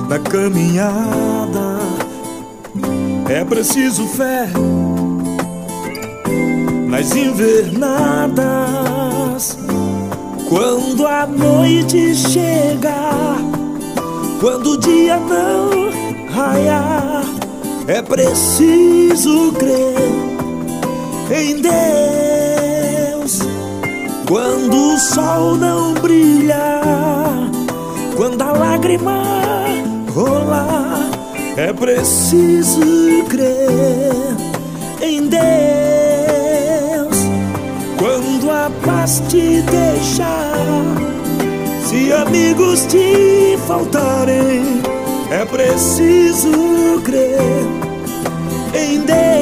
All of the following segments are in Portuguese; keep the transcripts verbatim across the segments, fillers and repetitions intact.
na caminhada. É preciso fé nas invernadas. Quando a noite chega, quando o dia não raiar, é preciso crer em Deus. Quando o sol não brilha, quando a lágrima rolar, é preciso crer em Deus. Quando a paz te deixar, se amigos te faltarem, é preciso crer em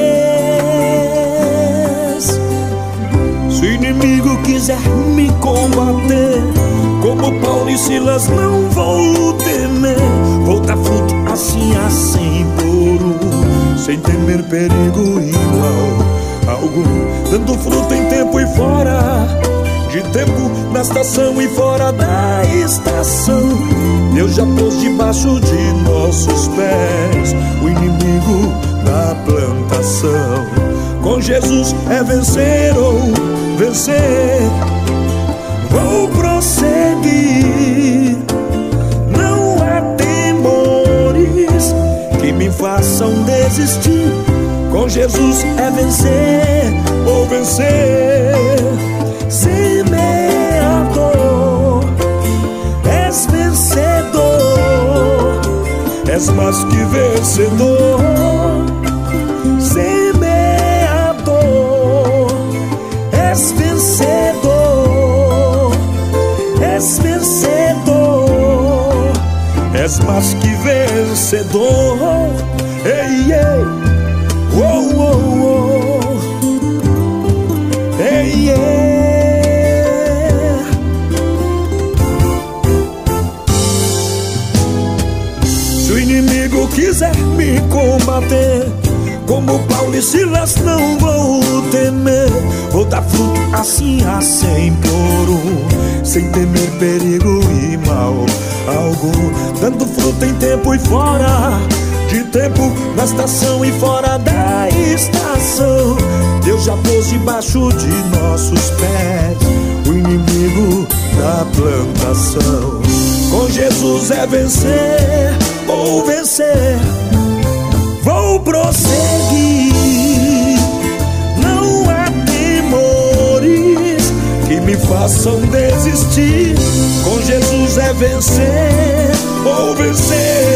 Deus. Se o inimigo quiser me combater, como Paulo e Silas não vou temer. Vou dar fruto assim a cem por um, sem temer perigo e mal algum, dando fruto em tempo e fora de tempo, na estação e fora da estação. Deus já pôs debaixo de nossos pés o inimigo da plantação. Com Jesus é vencer ou vencer. Vou prosseguir, não há temores que me façam desistir. Com Jesus é vencer ou vencer. Semeador, és vencedor, és mais que vencedor. Semeador, és vencedor, és vencedor, és mais que vencedor. Ei, ei, oh, oh, oh. Ei, ei. Se o inimigo quiser me combater, como Paulo e Silas não vou temer. Vou dar fruto assim a cem por um, sem temer perigo e mal algum, dando fruto em tempo e fora de tempo, na estação e fora da estação. Deus já pôs debaixo de nossos pés o inimigo da plantação. Com Jesus é vencer ou vencer. Vou prosseguir, não há temores que me façam desistir. Com Jesus é vencer ou vencer.